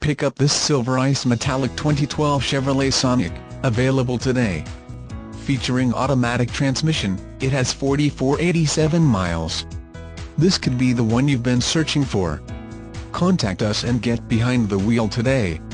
Pick up this Silver Ice Metallic 2012 Chevrolet Sonic, available today. Featuring automatic transmission, it has 4487 miles. This could be the one you've been searching for. Contact us and get behind the wheel today.